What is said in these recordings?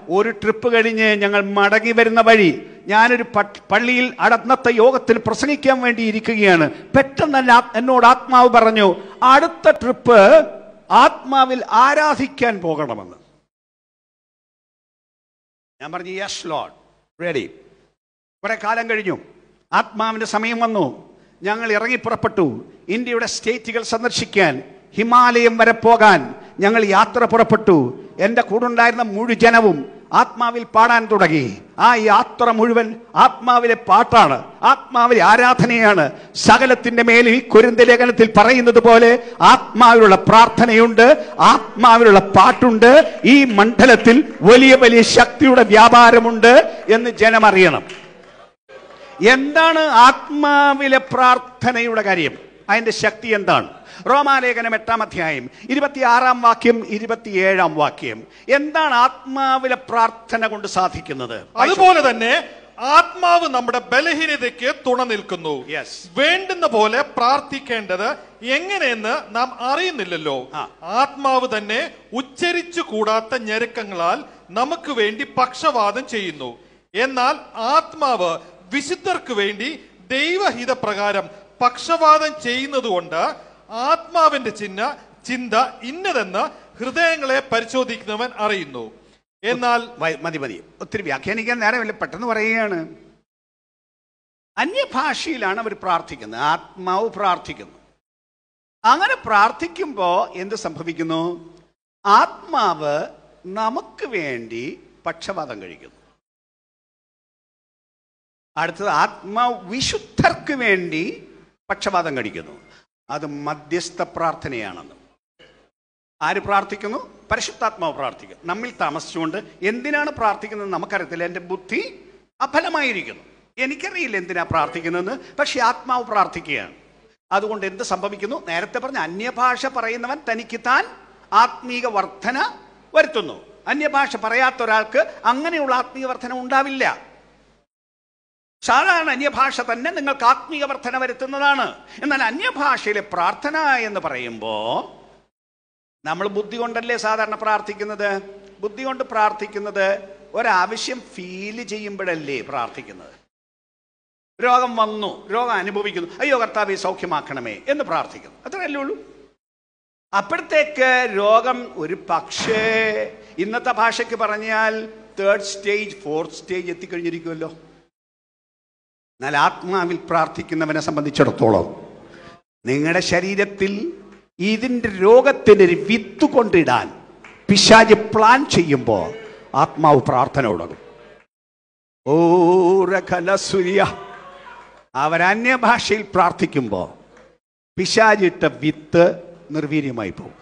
ഒരു ട്രിപ്പ് കഴിഞ്ഞ് ഞങ്ങൾ മടങ്ങി വരുന്ന വഴി ഞാനൊരു പള്ളിയിൽ അന്നത്തെ യോഗത്തിൽ പ്രസംഗിക്കാൻ വേണ്ടി ഇരിക്കുകയാണ്. പെട്ടെന്ന് എന്നോട് ആത്മാവ് പറഞ്ഞു, അടുത്ത ട്രിപ്പ് ആത്മാവിൽ ആരാധിക്കാൻ പോകണമെന്ന്. ഞാൻ പറഞ്ഞു, യെസ് ലോർഡ്, റെഡി. കുറെ കാലം കഴിഞ്ഞു, ആത്മാവിൻ്റെ സമയം വന്നു. ഞങ്ങൾ ഇറങ്ങി പുറപ്പെട്ടു. ഇന്ത്യയുടെ സ്റ്റേറ്റുകൾ സന്ദർശിക്കാൻ, ഹിമാലയം വരെ പോകാൻ ഞങ്ങൾ യാത്ര പുറപ്പെട്ടു. എൻ്റെ കൂടുണ്ടായിരുന്ന മുഴുവനും ആത്മാവിൽ പാടാൻ തുടങ്ങി. ആ യാത്ര മുഴുവൻ ആത്മാവിലെ പാട്ടാണ്, ആത്മാവിലെ ആരാധനയാണ്. സകലത്തിന്റെ മേൽ ഈ കൊരിന്ത്യർ ലേഖനത്തിൽ പറയുന്നത് പോലെ ആത്മാവിലുള്ള പ്രാർത്ഥനയുണ്ട്, ആത്മാവിലുള്ള പാട്ടുണ്ട്. ഈ മണ്ഡലത്തിൽ വലിയ വലിയ ശക്തിയുടെ വ്യാപാരമുണ്ട് എന്ന് ജനം അറിയണം. എന്താണ് ആത്മാവിലെ പ്രാർത്ഥനയുടെ കാര്യം? അതിന്റെ ശക്തി എന്താണ്? റോമാലേഖനം 8-ാം അധ്യായം 26-ാം വാക്യം 27-ാം വാക്യം. എന്താണ് ആത്മാവിലെ പ്രാർത്ഥന കൊണ്ട് സാധിക്കുന്നത്? അതുപോലെ തന്നെ ആത്മാവ് നമ്മുടെ ബലഹീനതയ്ക്ക് തുണ നിൽക്കുന്നു. വേണ്ടുന്ന പോലെ പ്രാർത്ഥിക്കേണ്ടത് എങ്ങനെയെന്ന് നാം അറിയുന്നില്ലല്ലോ. ആത്മാവ് തന്നെ ഉച്ചരിച്ചു കൂടാത്ത ഞെരുക്കങ്ങളാൽ നമുക്ക് വേണ്ടി പക്ഷവാദം ചെയ്യുന്നു. എന്നാൽ ആത്മാവ് വിശുദ്ധർക്ക് വേണ്ടി ദൈവഹിത പ്രകാരം പക്ഷവാദം ചെയ്യുന്നത് കൊണ്ട് ആത്മാവിന്റെ ചിന്ത ഇന്നതെന്ന് ഹൃദയങ്ങളെ പരിശോധിക്കുന്നവൻ അറിയുന്നു. എന്നാൽ മതി, ഒത്തിരി വ്യാഖ്യാനിക്കാൻ നേരമില്ല, പെട്ടെന്ന് പറയുകയാണ്. അന്യഭാഷയിലാണ് അവർ പ്രാർത്ഥിക്കുന്നത്, ആത്മാവ് പ്രാർത്ഥിക്കുന്നു. അങ്ങനെ പ്രാർത്ഥിക്കുമ്പോൾ എന്ത് സംഭവിക്കുന്നു? ആത്മാവ് നമുക്ക് വേണ്ടി പക്ഷവാദം കഴിക്കുന്നു. അടുത്തത്, ആത്മാവ് വിശുദ്ധർക്ക് വേണ്ടി പക്ഷപാതം കഴിക്കുന്നു. അത് മധ്യസ്ഥ പ്രാർത്ഥനയാണെന്ന്. ആര് പ്രാർത്ഥിക്കുന്നു? പരിശുദ്ധാത്മാവ് പ്രാർത്ഥിക്കുന്നു. നമ്മിൽ താമസിച്ചുകൊണ്ട് എന്തിനാണ് പ്രാർത്ഥിക്കുന്നത് നമുക്കറിയത്തില്ല. എൻ്റെ ബുദ്ധി അഫലമായിരിക്കുന്നു, എനിക്കറിയില്ല എന്തിനാ പ്രാർത്ഥിക്കുന്നതെന്ന്. പക്ഷെ ആത്മാവ് പ്രാർത്ഥിക്കുകയാണ്. അതുകൊണ്ട് എന്ത് സംഭവിക്കുന്നു? നേരത്തെ പറഞ്ഞ അന്യഭാഷ പറയുന്നവൻ തനിക്ക് താൻ ആത്മീക വർധന വരുത്തുന്നു. അന്യഭാഷ പറയാത്ത ഒരാൾക്ക് അങ്ങനെയുള്ള ആത്മീയ വർധന ഉണ്ടാവില്ല. സാധാരണ അന്യഭാഷ തന്നെ നിങ്ങൾക്ക് ആത്മീയ വർധന വരുത്തുന്നതാണ്. എന്നാൽ അന്യഭാഷയിലെ പ്രാർത്ഥന എന്ന് പറയുമ്പോൾ നമ്മൾ ബുദ്ധി കൊണ്ടല്ലേ സാധാരണ പ്രാർത്ഥിക്കുന്നത്. ബുദ്ധി കൊണ്ട് പ്രാർത്ഥിക്കുന്നത് ഒരാവശ്യം ഫീൽ ചെയ്യുമ്പോഴല്ലേ പ്രാർത്ഥിക്കുന്നത്. രോഗം വന്നു, രോഗം അനുഭവിക്കുന്നു, അയ്യോ കർത്താവേ സൗഖ്യമാക്കണമേ എന്ന് പ്രാർത്ഥിക്കുന്നു, അത്രയല്ലേ ഉള്ളൂ. അപ്പോഴത്തേക്ക് രോഗം ഒരു പക്ഷേ ഇന്നത്തെ ഭാഷയ്ക്ക് പറഞ്ഞാൽ 3rd സ്റ്റേജ് 4th സ്റ്റേജ് എത്തിക്കഴിഞ്ഞിരിക്കുമല്ലോ. എന്നാൽ ആത്മാവിൽ പ്രാർത്ഥിക്കുന്നവനെ സംബന്ധിച്ചിടത്തോളം നിങ്ങളുടെ ശരീരത്തിൽ ഇതിൻ്റെ രോഗത്തിനൊരു വിത്ത് കൊണ്ടിടാൻ പിശാച് പ്ലാൻ ചെയ്യുമ്പോൾ ആത്മാവ് പ്രാർത്ഥന തുടങ്ങും. അവരന്യഭാഷയിൽ പ്രാർത്ഥിക്കുമ്പോൾ പിശാചിട്ട വിത്ത് നിർവീര്യമായി പോകും.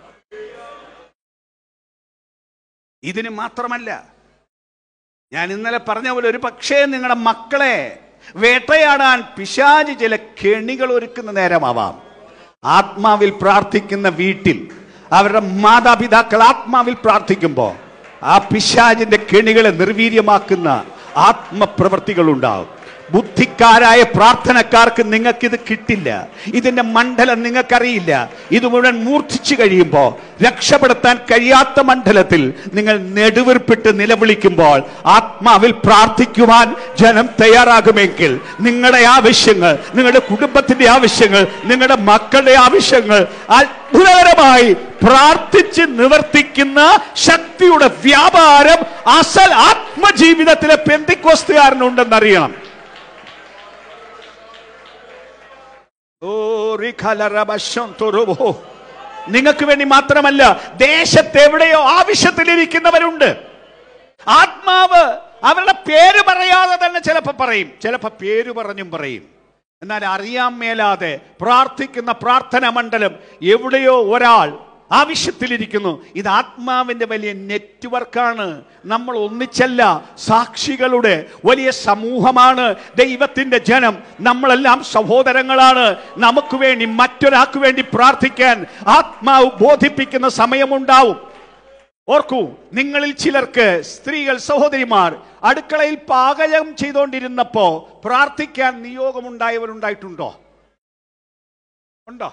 ഇതിന് മാത്രമല്ല, ഞാൻ ഇന്നലെ പറഞ്ഞ പോലെ ഒരു പക്ഷേ നിങ്ങളുടെ മക്കളെ വേട്ടയാടാൻ പിശാച് ചില കെണികൾ ഒരുക്കുന്ന നേരമാവാം. ആത്മാവിൽ പ്രാർത്ഥിക്കുന്ന വീട്ടിൽ അവരുടെ മാതാപിതാക്കൾ ആത്മാവിൽ പ്രാർത്ഥിക്കുമ്പോൾ ആ പിശാചിന്റെ കെണികളെ നിർവീര്യമാക്കുന്ന ആത്മപ്രവൃത്തികൾ ഉണ്ടാവും. ബുദ്ധിക്കാരായ പ്രാർത്ഥനക്കാർക്ക് നിങ്ങൾക്കിത് കിട്ടില്ല. ഇതിന്റെ മണ്ഡലം നിങ്ങൾക്കറിയില്ല. ഇത് മുഴുവൻ മൂർച്ഛിച്ചു കഴിയുമ്പോൾ രക്ഷപ്പെടുത്താൻ കഴിയാത്ത മണ്ഡലത്തിൽ നിങ്ങൾ നെടുവീർപ്പിട്ട് നിലവിളിക്കുമ്പോൾ ആത്മാവിൽ പ്രാർത്ഥിക്കുവാൻ ജനം തയ്യാറാകുമെങ്കിൽ നിങ്ങളുടെ ആവശ്യങ്ങൾ, നിങ്ങളുടെ കുടുംബത്തിന്റെ ആവശ്യങ്ങൾ, നിങ്ങളുടെ മക്കളുടെ ആവശ്യങ്ങൾ അത്ഭുതകരമായി പ്രാർത്ഥിച്ച് നിവർത്തിക്കുന്ന ശക്തിയുടെ വ്യാപാരം അസൽ ആത്മജീവിതത്തിലെ പെന്തിക്കോസ്തുകാരനുണ്ടെന്നറിയണം. നിങ്ങൾക്ക് വേണ്ടി മാത്രമല്ല, ദേശത്തെവിടെയോ ആവശ്യത്തിലിരിക്കുന്നവരുണ്ട്. ആത്മാവ് അവരുടെ പേര് പറയാതെ തന്നെ ചിലപ്പോൾ പറയും, ചിലപ്പോൾ പേര് പറഞ്ഞും പറയും. എന്നാൽ അറിയാൻ മേലാതെ പ്രാർത്ഥിക്കുന്ന പ്രാർത്ഥനാ മണ്ഡലം എവിടെയോ ഒരാൾ ആവശ്യത്തിലിരിക്കുന്നു. ഇത് ആത്മാവിന്റെ വലിയ നെറ്റ്വർക്കാണ്. നമ്മൾ ഒന്നിച്ചല്ല, സാക്ഷികളുടെ വലിയ സമൂഹമാണ് ദൈവത്തിന്റെ ജനം. നമ്മളെല്ലാം സഹോദരങ്ങളാണ്. നമുക്ക് വേണ്ടി മറ്റൊരാൾക്ക് വേണ്ടി പ്രാർത്ഥിക്കാൻ ആത്മാവ് ബോധിപ്പിക്കുന്ന സമയമുണ്ടാവും. ഓർക്കൂ, നിങ്ങളിൽ ചിലർക്ക്, സ്ത്രീകൾ, സഹോദരിമാർ, അടുക്കളയിൽ പാചകം ചെയ്തുകൊണ്ടിരുന്നപ്പോ പ്രാർത്ഥിക്കാൻ നിയോഗമുണ്ടായവരുണ്ടായിട്ടുണ്ടോ? ഉണ്ടോ?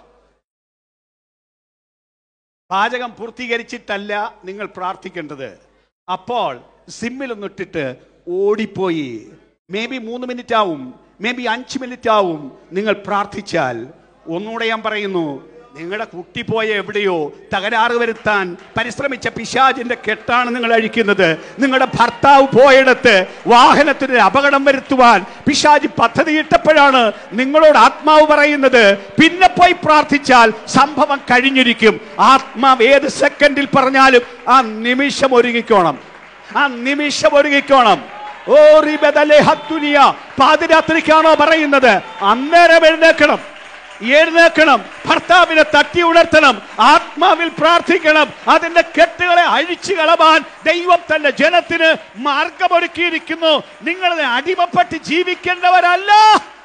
പാചകം പൂർത്തീകരിച്ചിട്ടല്ല നിങ്ങൾ പ്രാർത്ഥിക്കേണ്ടത്. അപ്പോൾ സിമ്മിലൊന്നിട്ടിട്ട് ഓടിപ്പോയി. മേ ബി 3 മിനിറ്റ് ആവും, മേ ബി 5 മിനിറ്റ് ആവും. നിങ്ങൾ പ്രാർത്ഥിച്ചാൽ, ഒന്നുകൂടെ ഞാൻ പറയുന്നു, നിങ്ങളുടെ കുട്ടി പോയ എവിടെയോ തകരാറ് വരുത്താൻ പരിശ്രമിച്ച പിശാചിന്റെ കെട്ടാണ് നിങ്ങൾ അഴിക്കുന്നത്. നിങ്ങളുടെ ഭർത്താവ് പോയിടത്ത് വാഹനത്തിന് അപകടം വരുത്തുവാൻ പിശാച് പദ്ധതിയിട്ടപ്പോഴാണ് നിങ്ങളോട് ആത്മാവ് പറയുന്നത്, പിന്നെ പോയി പ്രാർത്ഥിച്ചാൽ സംഭവം കഴിഞ്ഞിരിക്കും. ആത്മാവ് ഏത് സെക്കൻഡിൽ പറഞ്ഞാലും ആ നിമിഷം ഒരുങ്ങിക്കോണം, ആ നിമിഷം ഒരുങ്ങിക്കോണം. ഓ റിബദലെ ഹത്തുനിയ, പാതിരാത്രിക്കാണോ പറയുന്നത്? അന്നേരം എഴുന്നേക്കണം, ഭർത്താവിനെ തട്ടി ഉണർത്തണം, ആത്മാവിൽ പ്രാർത്ഥിക്കണം. അതിന്റെ കെട്ടുകളെ അഴിച്ചു കളവാൻ ദൈവം തന്റെ ജനത്തിന് മാർഗമൊരുക്കിയിരിക്കുന്നു. നിങ്ങളെ അടിമപ്പെട്ട് ജീവിക്കേണ്ടവരല്ല.